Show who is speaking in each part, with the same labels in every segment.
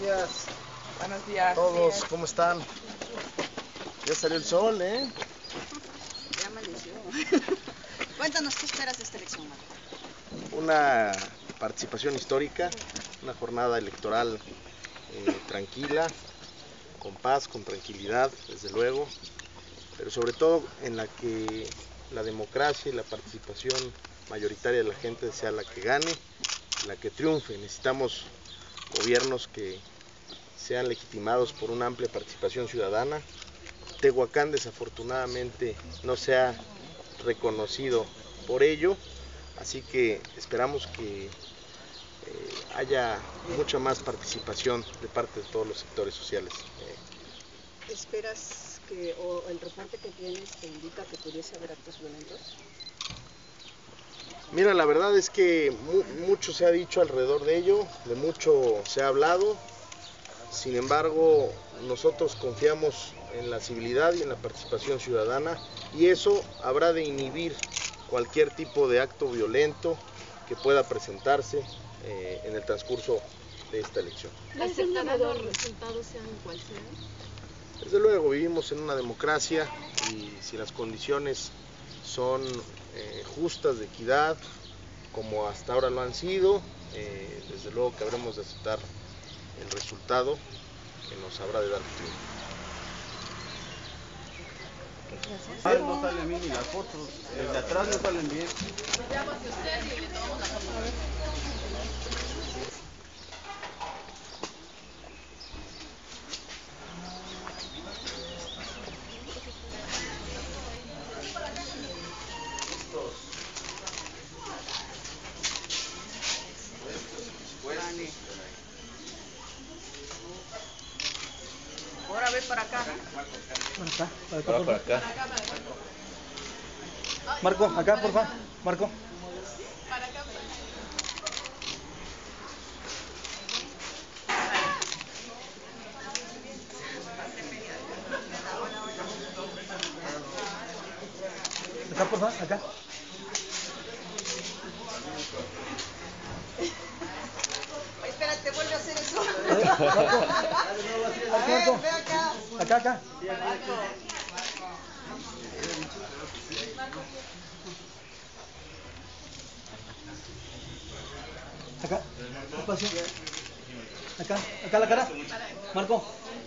Speaker 1: días.
Speaker 2: Buenos días.
Speaker 1: Todos, ¿cómo están? Ya salió el sol, ¿eh?
Speaker 3: Ya amaneció. Cuéntanos, ¿qué esperas de esta elección, Marco?
Speaker 1: Una participación histórica, una jornada electoral tranquila, con paz, con tranquilidad, desde luego, pero sobre todo en la que la democracia y la participación mayoritaria de la gente sea la que gane, la que triunfe. Necesitamos gobiernos que sean legitimados por una amplia participación ciudadana. Tehuacán desafortunadamente no se ha reconocido por ello, así que esperamos que haya mucha más participación de parte de todos los sectores sociales.
Speaker 3: ¿Esperas que, o el reporte que tienes te indica que pudiese haber actos violentos?
Speaker 1: Mira, la verdad es que mucho se ha dicho alrededor de ello, de mucho se ha hablado. Sin embargo, nosotros confiamos en la civilidad y en la participación ciudadana, y eso habrá de inhibir cualquier tipo de acto violento que pueda presentarse en el transcurso de esta elección.
Speaker 4: ¿Aceptará los resultados sean cual sean?
Speaker 1: Desde luego, vivimos en una democracia y si las condiciones son justas, de equidad, como hasta ahora lo han sido, desde luego que habremos de aceptar el resultado que nos habrá de dar triunfo.
Speaker 5: No salen bien ni las fotos, desde atrás no salen bien.
Speaker 3: Ahora ve para acá.
Speaker 5: Para acá. Marco, acá, por favor. Marco. Acá, por favor, acá.
Speaker 3: Espérate, vuelve a hacer eso.
Speaker 5: Marco.
Speaker 3: Ve acá.
Speaker 5: Acá, acá. Acá, espacio. Acá, acá la cara. Marco.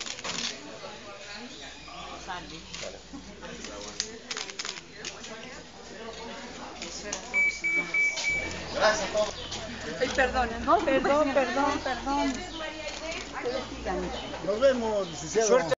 Speaker 1: Gracias a todos.
Speaker 3: Ay, perdón, ¿no?
Speaker 2: Perdón.
Speaker 1: Nos vemos, licenciado.